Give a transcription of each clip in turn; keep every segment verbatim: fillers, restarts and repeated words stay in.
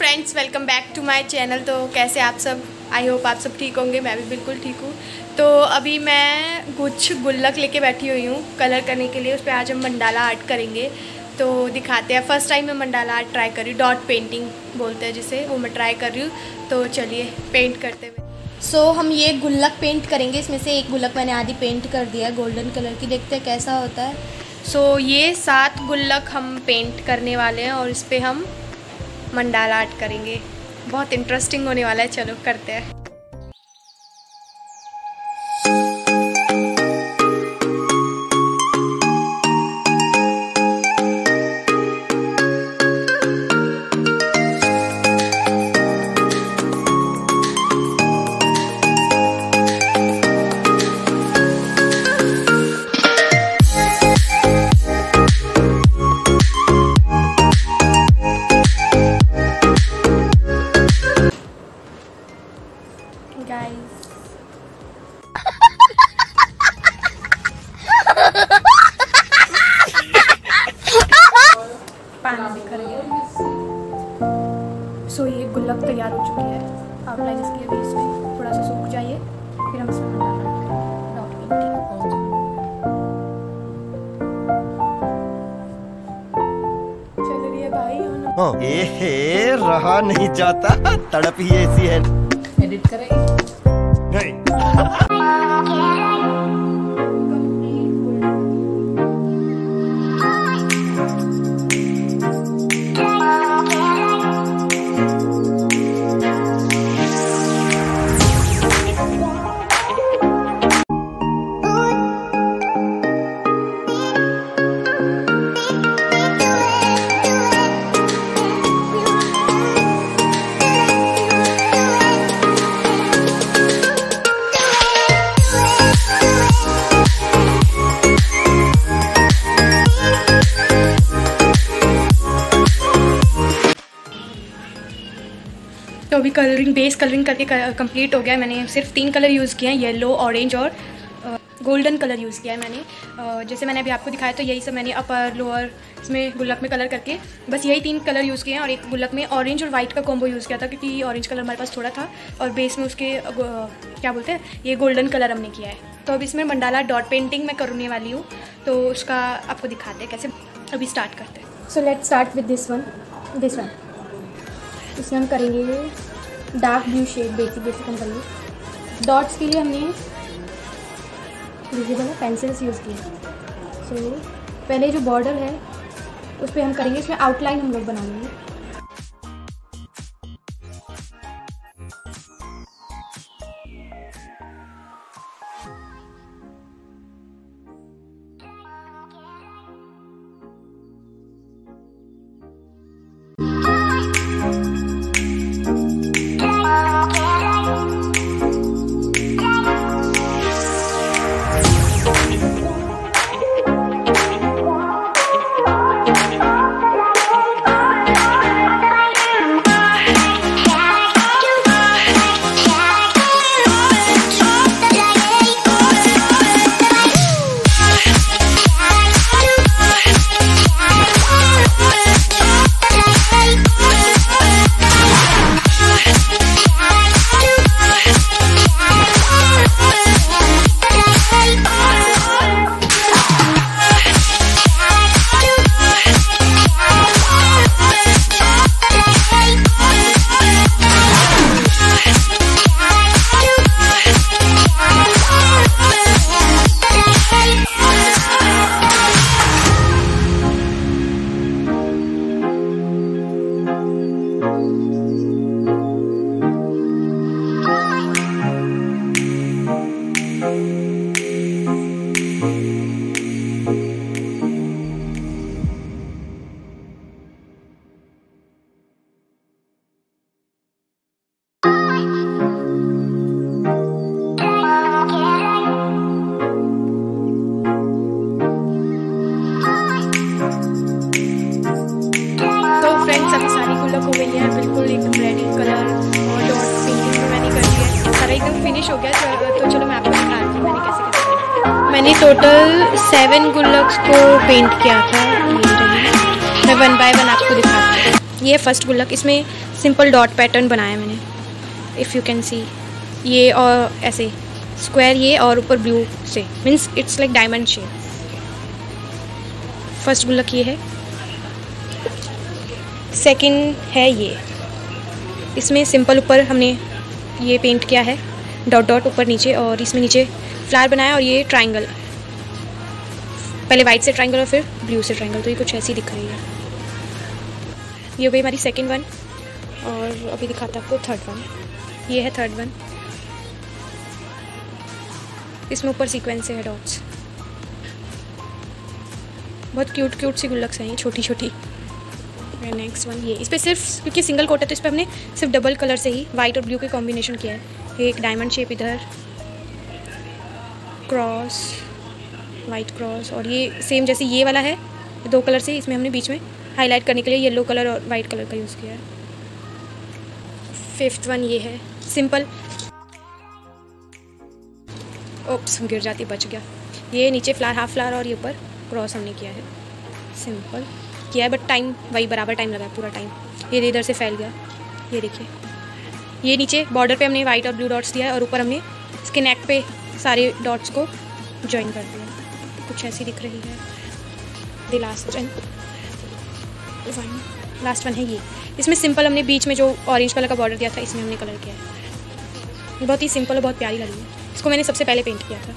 Friends, welcome back to my channel. तो कैसे आप सब? आई होप आप सब ठीक होंगे। मैं भी बिल्कुल ठीक हूँ। तो अभी मैं कुछ गुल्लक लेके बैठी हुई हूँ कलर करने के लिए। उस पर आज हम मंडाला आर्ट करेंगे, तो दिखाते हैं। फर्स्ट टाइम मैं मंडाला आर्ट ट्राई कर रही हूँ, डॉट पेंटिंग बोलते हैं जिसे, वो मैं ट्राई कर रही हूँ। तो चलिए पेंट करते हुए। सो so, हम ये गुल्लक पेंट करेंगे। इसमें से एक गुल्लक मैंने आधी पेंट कर दिया है गोल्डन कलर की, देखते हैं कैसा होता है। सो so, ये सात गुल्लक हम पेंट करने वाले हैं और इस पर हम मंडाला आर्ट करेंगे। बहुत इंटरेस्टिंग होने वाला है। चलो करते हैं। सो so, ये गुल्लक तैयार हो चुकी है। आउटलाइन इसकी अभी इसमें थोड़ा सा सूख जाइए, फिर हम इसमें डॉट पेंटिंग। चल रही है भाई। ए रहा नहीं जाता, तड़प ही ऐसी है। एडिट करेंगे नहीं। तो अभी कलरिंग, बेस कलरिंग करके कंप्लीट हो गया। मैंने सिर्फ तीन कलर यूज़ किए हैं, येलो, ऑरेंज और गोल्डन कलर यूज़ किया है मैंने। uh, जैसे मैंने अभी आपको दिखाया, तो यही सब मैंने अपर लोअर इसमें गुल्लक में कलर करके बस यही तीन कलर यूज़ किए हैं। और एक गुल्लक में ऑरेंज और वाइट का कॉम्बो यूज़ किया था, क्योंकि ऑरेंज कलर हमारे पास थोड़ा था और बेस में उसके uh, क्या बोलते हैं, ये गोल्डन कलर हमने किया है। तो अभी इसमें मंडाला डॉट पेंटिंग मैं करने वाली हूँ, तो उसका आपको दिखाते हैं कैसे। अभी स्टार्ट करते हैं। So let's start with this one this one इसमें हम करेंगे dark blue shade. Basic basic हम करेंगे। डॉट्स के लिए हमने विजिबल है पेंसिल्स यूज़ किए। सो so, पहले जो बॉर्डर है उस पर हम करेंगे, इसमें आउटलाइन हम लोग बनाएंगे। हो गई है बिल्कुल एकदम रेडी कलर और डॉट पेंटिंग में मैंने कर दिया है, सारा एकदम फिनिश हो गया। तो, तो चलो मैं आपको दिखाती हूँ मैंने कैसे कैसे। मैंने टोटल सेवन गुल्लक्स को पेंट किया था, ये रही। मैं वन बाय वन आपको दिखाती हूँ। ये फर्स्ट गुल्लक, इसमें सिंपल डॉट पैटर्न बनाया मैंने, इफ़ यू कैन सी। ये और ऐसे स्क्वायर ये और ऊपर ब्लू से, means it's like diamond shape. First गुल्लक ये है। सेकंड है ये, इसमें सिंपल ऊपर हमने ये पेंट किया है डॉट डॉट ऊपर नीचे, और इसमें नीचे फ्लावर बनाया, और ये ट्रायंगल, पहले वाइट से ट्रायंगल और फिर ब्लू से ट्रायंगल, तो ये कुछ ऐसी दिख रही है। ये हो गई हमारी सेकंड वन, और अभी दिखाता आपको थर्ड वन। ये है थर्ड वन, इसमें ऊपर सीक्वेंस है डॉट्स, बहुत क्यूट क्यूट सी गुल्लक्स हैं ये, छोटी छोटी। नेक्स्ट वन ये, इस पर सिर्फ क्योंकि सिंगल कोट है तो इस पर हमने सिर्फ डबल कलर से ही वाइट और ब्लू के कॉम्बिनेशन किया है। एक डायमंड शेप इधर, क्रॉस, वाइट क्रॉस, और ये सेम जैसे ये वाला है दो कलर से, इसमें हमने बीच में हाईलाइट करने के लिए येलो कलर और वाइट कलर का यूज़ किया है। फिफ्थ वन ये है सिंपल, ओप्स गिर जाती, बच गया। ये नीचे फ्लावर, हाफ फ्लावर, और ये ऊपर क्रॉस हमने किया है, सिंपल किया है, बट टाइम वही बराबर टाइम लगा है, पूरा टाइम। ये इधर से फैल गया, ये देखिए। ये नीचे बॉर्डर पे हमने वाइट और ब्लू डॉट्स दिया है, और ऊपर हमने इसके नेक पे सारे डॉट्स को ज्वाइन कर दिया, कुछ ऐसी दिख रही है। The last one one last one है ये, इसमें सिंपल हमने बीच में जो ऑरेंज कलर का बॉर्डर दिया था, इसमें हमने कलर किया है। बहुत ही सिंपल और बहुत प्यारी लगी है, इसको मैंने सबसे पहले पेंट किया था।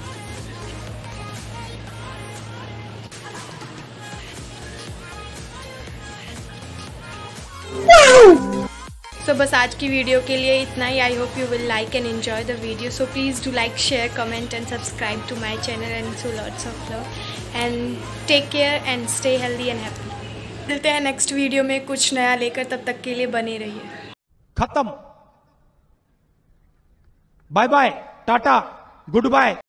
सो so, बस आज की वीडियो के लिए इतना ही। I hope you will like and enjoy the video, so please do like, share, comment and subscribe to my channel, and so lots of love, and take care and stay healthy and happy. मिलते हैं next video में कुछ नया लेकर, तब तक के लिए बने रहिए। खत्म, bye bye, tata, good bye.